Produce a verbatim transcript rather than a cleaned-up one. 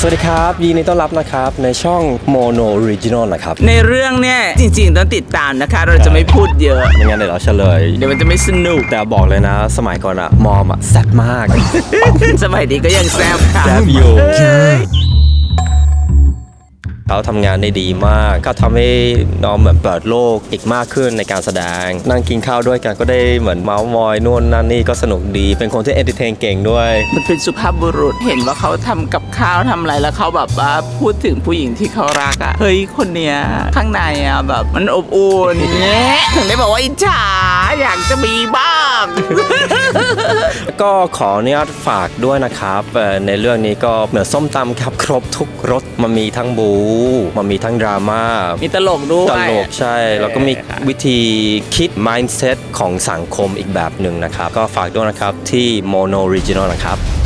สวัสดีครับยินดีต้อนรับนะครับในช่อง Mono Original นะครับในเรื่องเนี่ยจริงๆต้องติดตามนะคะเราจะไม่พูดเยอะไม่งั้นเดี๋ยวเราเฉลยเดี๋ยวมันจะไม่สนุกแต่บอกเลยนะสมัยก่อนอะมอมอะแซ่บมากสมัยนี้ก็ยังแซ่บค่ะแซ่บอยู่เขาทำงานได้ดีมากเขาทำให้น้องเหมือนเปิดโลกอีกมากขึ้นในการแสดงนั่งกินข้าวด้วยกันก็ได้เหมือนเมาส์มอยนู่นนั่นนี่ก็สนุกดีเป็นคนที่เอนเตอร์เทนเก่งด้วยมันเป็นสุภาพบุรุษเห็นว่าเขาทำกับข้าวทำอะไรแล้วเขาแบบว่าพูดถึงผู้หญิงที่เขารักอะเฮ้ยคนเนี้ยข้างในอะแบบมันอบอุ่นเนี่ยถึงได้บอกว่าอิจฉาอยากจะมีบ้างก็ขออนุญาตฝากด้วยนะครับในเรื่องนี้ก็เหมือนส้มตำครับครบทุกรสมันมีทั้งบูมันมีทั้งดราม่ามีตลกด้วยตลกใช่แล้วก็มีวิธีคิด mindset ของสังคมอีกแบบหนึ่งนะครับก็ฝากด้วยนะครับที่ Mono Original นะครับ